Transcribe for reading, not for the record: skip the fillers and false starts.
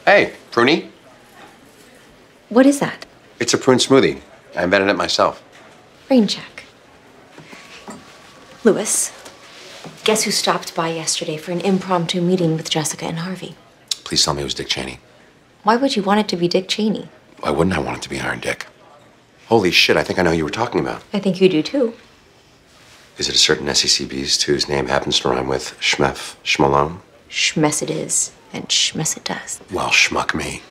Hey, Prunie. What is that? It's a prune smoothie. I invented it myself. Rain check. Louis, guess who stopped by yesterday for an impromptu meeting with Jessica and Harvey? Please tell me it was Dick Cheney. Why would you want it to be Dick Cheney? Why wouldn't I want it to be Iron Dick? Holy shit, I think I know who you were talking about. I think you do too. Is it a certain SEC beast whose name happens to rhyme with Schmef, Schmalone? Schmess it is, and schmess it does. Well, schmuck me.